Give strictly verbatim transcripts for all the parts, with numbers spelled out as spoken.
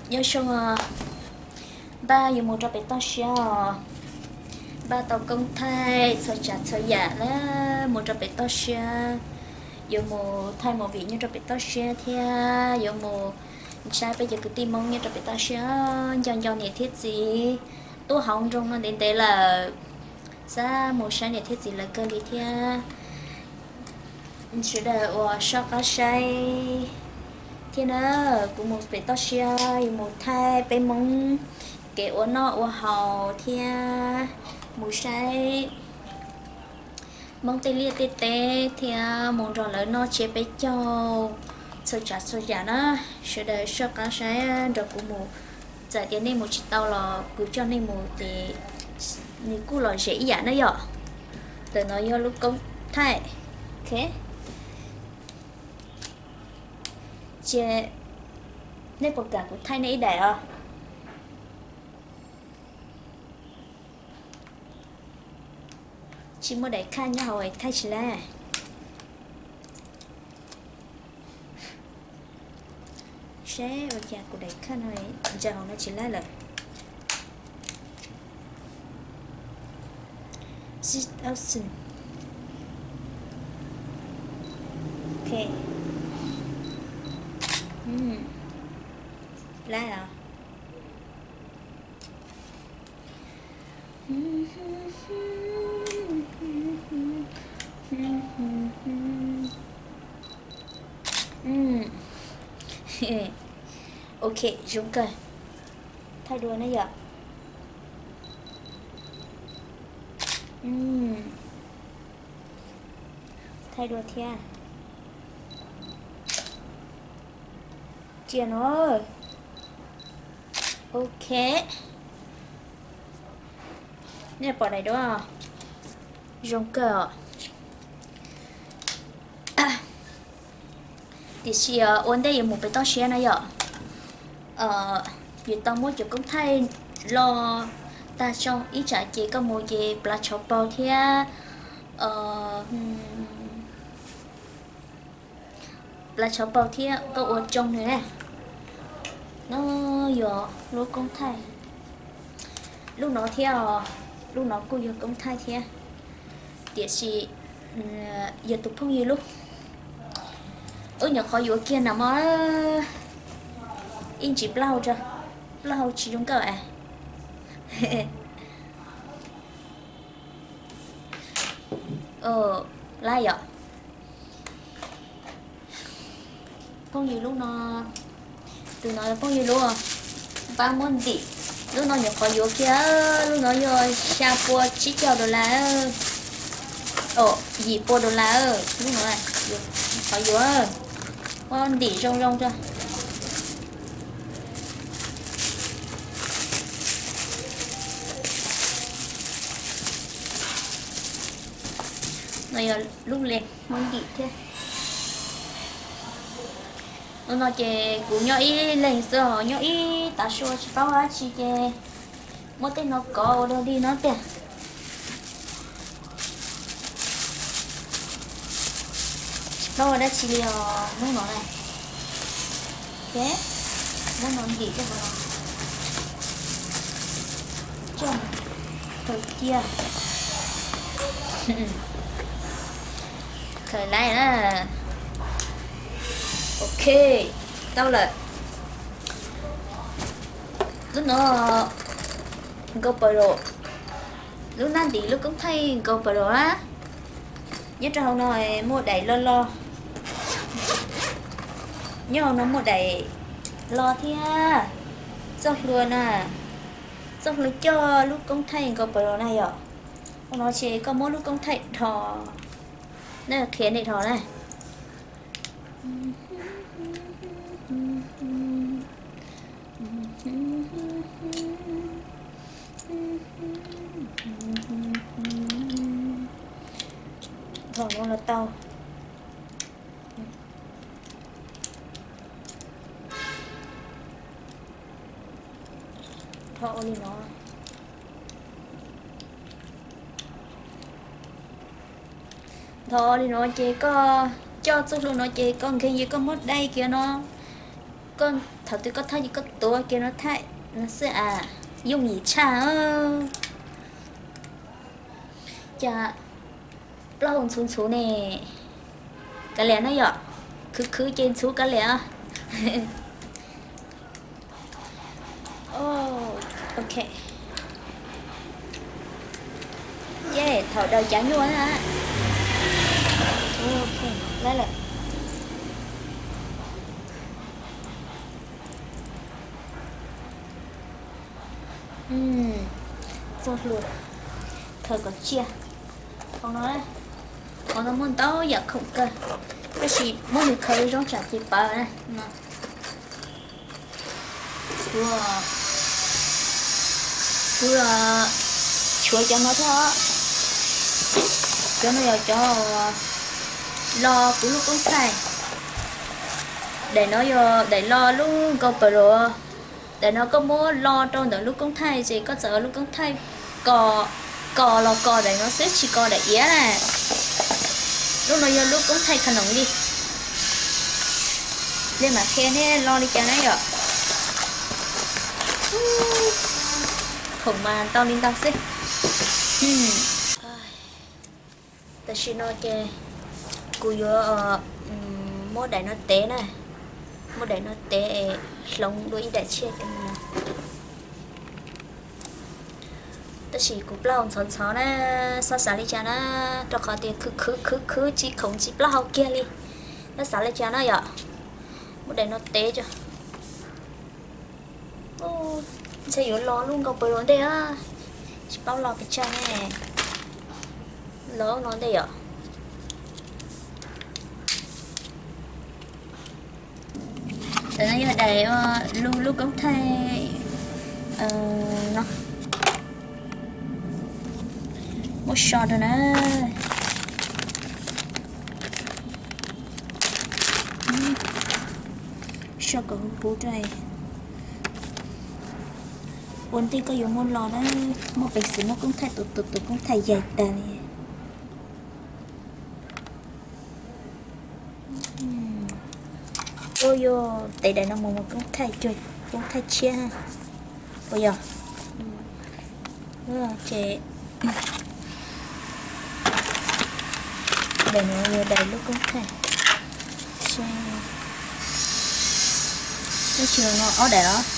nhớ xong à ba dùng một trăm bảy to xia ba tàu công thay sợ chặt sợ giả là một trăm bảy to xia dùng một thay một vị như trăm bảy to xia theo dùng một sai bây giờ cứ tìm mong như trăm bảy to xia dọn dọn nhiệt thiết gì tôi hỏng trong nó đến đây là ra một sai nhiệt thiết gì là cơ lý theo chỉ là ở sau cá say thì nó cũng một bể to xia một thay bể mông cái ô nó ô hào thì một say mông tê lia tê tê thì một rồi lấy nó chế bể cho sơ chả sơ giả nó sẽ để sau cá say rồi cũng một giải tiền nên một chiếc tàu là cứ cho nên một thì những cú là dễ giả nó vậy từ nó vô lúc công thay ok chế nên một cả của thay này để à chỉ mới để khăn nhau rồi thay chỉ là sẽ ở nhà của để khăn rồi giờ nó chỉ là là six thousand ok Hmm. Lá à? Hmm. Ok, dùng cơ. Thay đùa nó giờ. Hmm. Thay đùa theo. Chia nó ok nè bỏ này đúng không dùng cờ thì xìa ổn đây một cái to xìa này ạ ờ vì tao muốn chụp công thay lo ta trong ý trả chỉ có một gì là chọc bao thia ờ là chọc bao thia có ở trong này nè nó giờ lúc công thay lúc nó theo lúc nó cô giờ công thay theo địa chỉ giờ tục thông gì lúc ở nhà khó giữa kia nằm ở in chỉ blau cho blau chỉ dùng cỡ à ờ lai ạ thông gì lúc nó từ nói phong như luôn ba món gì lúc nó nhập khỏi vô kia lúc nó vô xa po chỉ cho đô la ồ gì po đô la lúc nó này khỏi vô con đi rong rong cho này lúc lên món gì thế nó chè của nhau ý lên giờ nhau ý ta xua chỉ bao á chỉ chè mỗi tên nó có đâu đi nó tiền đâu đã chỉ liều nước nó này thế nó nó gì cho nó chồng thời kia thời này là ok tao là lúc nó GoPro lúc nan tí lúc cũng thấy GoPro á nhớ trong nó mua đầy lo lo nhớ nó mua đầy lo thia dọc luôn à dọc luôn cho lúc cũng thấy GoPro này ạ nó chỉ có mỗi lúc cũng thấy thò nên là khiến để thò này thò nó là tao thò đi nó thò đi nó chỉ có cho chút luôn nó chỉ còn cái gì có mất đây kia nó con thảo tôi có thay như cóตัวkia nó thay nó sẽ à dùng gì cha ơ chà lo hồn xuống xuống nè cái lẽ nó dọ cứ cứ trên xuống cái lẽ oh ok yeah thảo đầu chán luôn á ok lấy lại ừm rồi luôn thời còn chia không nói còn nó muốn tao giờ không cơ cái gì muốn được khơi trong chả thì bờ này vừa vừa chuối cho nó thôi cho nó vào cho lo cũng lúc cũng thay để nó vô để lo lúc có bờ để nó có muốn lo trong đợt lúc cũng thay gì có sợ lúc cũng thay cò cò lo cò để nó xếp chỉ cò để ý này lúc nó vô lúc cũng thay khăn nóng đi lên mà khen thế lo đi cho nó rồi khổng mà tao lên tao xếp ta xin nói che cô vô mua đại nó té này mua đại nó té lông đuôi đại chết ta chỉ cục lau sòn sòn á sao xả đi cha nó cho khó tiền cứ cứ cứ cứ chỉ không chỉ lau kia đi nó xả đi cha nó vậy mua đại nó té cho ô sẽ yếu lo luôn gặp bơi luôn đây á chỉ bao lo cái cha này lỡ nó đây ạ để nó giờ đầy lưu lưu cống thay nó một shot rồi nè shot của bố trai bốn tí có dùng môn lò đó một bịch xíu một cống thay tụt tụt tụt cống thay dày ta này ôi yo tại đây nó một một cống thay chơi cống thay chia ha bây giờ chị để nó vừa đầy lúc cống thay cái trường nó ở đây đó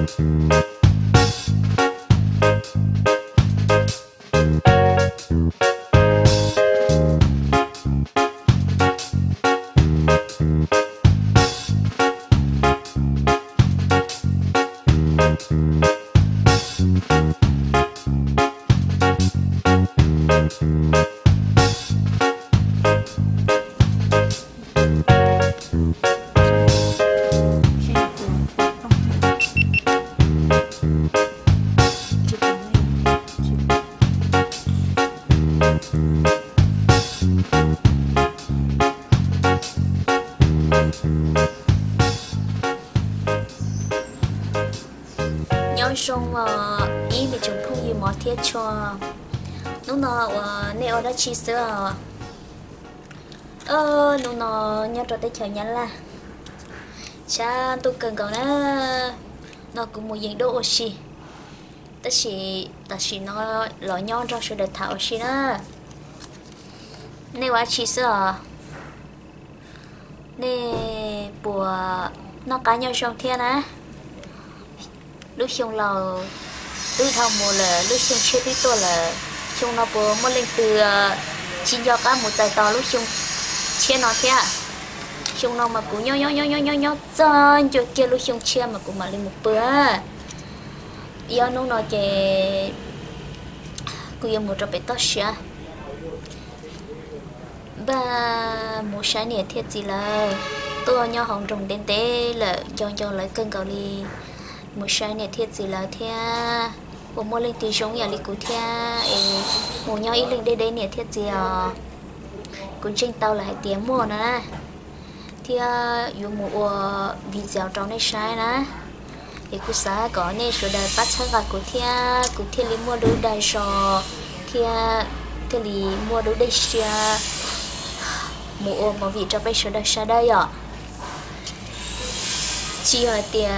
xong ý bị chúng không gì mà thiết cho lúc nào nè ở đó chi sữa ơ lúc nào nhớ cho tới chờ nhắn là cha tôi cần cầu nó nó cũng một dạng đồ oxy ta chỉ ta chỉ nó lỡ nhon trong sự đợt thảo oxy đó nè quá chi sữa nè bùa nó cá nhau trong thiên á lúc xong là lúc thao mùa là lúc xong chơi tí tôi là xong nó bùa mua lên từ chín giờ cá một dài to lúc xong chia nó thế à xong nó mà cũng nhó nhó nhó nhó nhó nhó chân cho kia lúc xong chia mà cũng mà lên một bữa giờ nó nói cái cứ giờ một trò bé tao xia ba một sáng này thiệt gì là tôi nhó hồng trồng đen té là cho cho lại cân cầu đi một sáng này thiệt gì là thia bộ mua lên từ sống nhà đi cụ thia một nhau ít lên đây đây này thiệt gì à cũng trên tàu là hai tiếng mua nữa thia dùng một vị dẻo trong này sai nè thì cụ xã có này số đời bắt chắc là cụ thia cụ thia đi mua đôi đài sò thia thia đi mua đôi đài xia một một vị cho bây số đời sai đây à chỉ ở tiền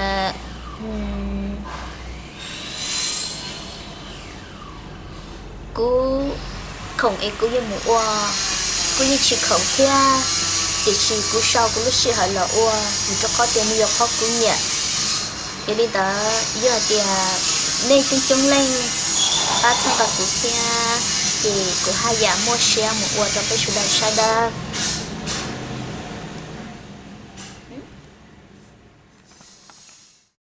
cú không ấy cú như một oa cú như chỉ không kia thì chỉ cú sau cú lúc chỉ hỏi là oa thì cho có tiền nhiều khó cú nhẹ để đi tới giờ thì nên tính chung lên ba trăm cả cú kia thì cú hai giảm mua xe một oa cho cái số đại sa đó